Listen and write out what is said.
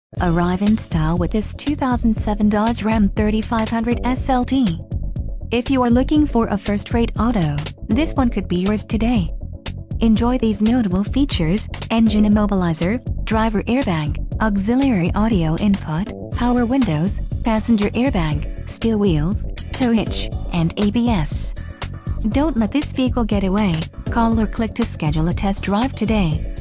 Arrive in style with this 2007 Dodge Ram 3500 SLT. If you are looking for a first-rate auto, this one could be yours today. Enjoy these notable features: engine immobilizer, driver airbag, auxiliary audio input, power windows, passenger airbag, steel wheels, tow hitch, and ABS. Don't let this vehicle get away. Call or click to schedule a test drive today.